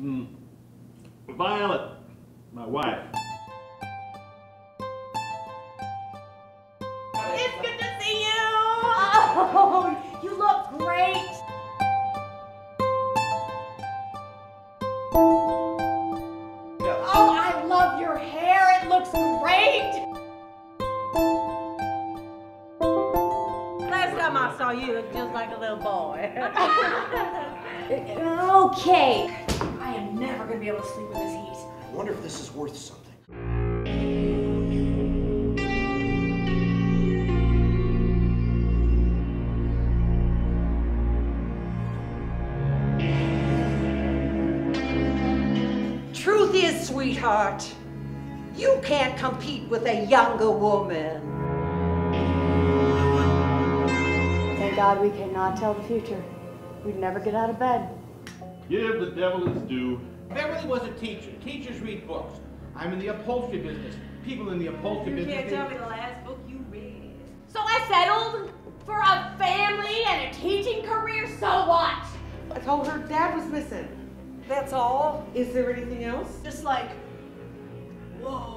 Violet, my wife. It's good to see you! Oh, you look great! Oh, I love your hair. It looks great! Last time I saw you, you looked just like a little boy. Okay. I am never going to be able to sleep with this heat. I wonder if this is worth something. Truth is, sweetheart, you can't compete with a younger woman. Thank God we cannot tell the future. We'd never get out of bed. Give the devil his due. Beverly was a teacher. Teachers read books. I'm in the upholstery business. People in the upholstery business. You can't tell me the last book you read. So I settled for a family and a teaching career, so what? I told her Dad was missing. That's all? Is there anything else? Just like, whoa.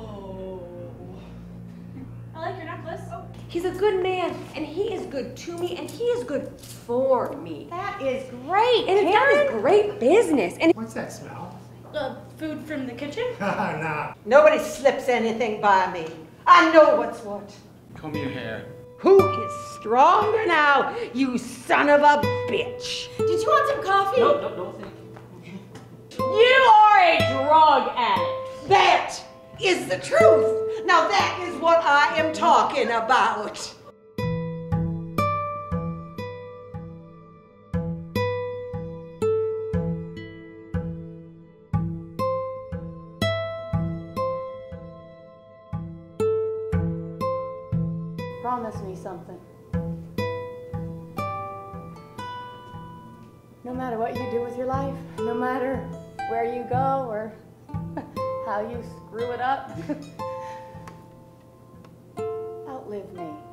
I like your necklace. Oh. He's a good man, and he is good to me, and he is good for me. That is great, And it's got this great business. And What's that smell? food from the kitchen? Nah. Nobody slips anything by me. I know what's what. Comb your hair. Who is stronger now, you son of a bitch? Did you want some coffee? No, thank you. You are a drug addict. That is the truth. Now that is what I am talking about. Promise me something. No matter what you do with your life, no matter where you go or how you screw it up, outlive me.